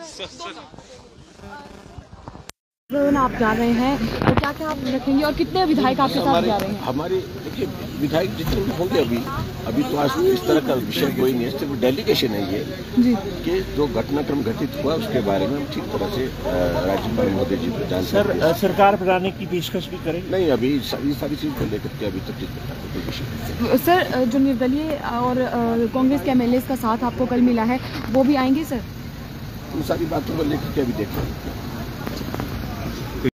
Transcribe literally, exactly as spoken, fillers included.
आप जा रहे हैं तो क्या क्या आप रखेंगे और कितने विधायक आपके साथ जा रहे हैं? हमारे देखिए विधायक जितने भी होंगे अभी अभी तो आज इस तरह का विषय कोई नहीं है, सिर्फ डेलीगेशन है ये जी कि जो घटनाक्रम घटित हुआ उसके बारे में हम ठीक तरह से राज्यपाल महोदय जी को जानकारी सर सरकार बनाने की पेशकश भी करेंगे? नहीं, अभी सारी सारी चीज को लेकर के अभी तक इस प्रकार का कोई विषय नहीं। सर जो निर्दलीय और कांग्रेस के एमएलए का साथ आपको कल मिला है वो भी आएंगे सर? उन सारी बातों को लेकर के अभी देख रहे हैं।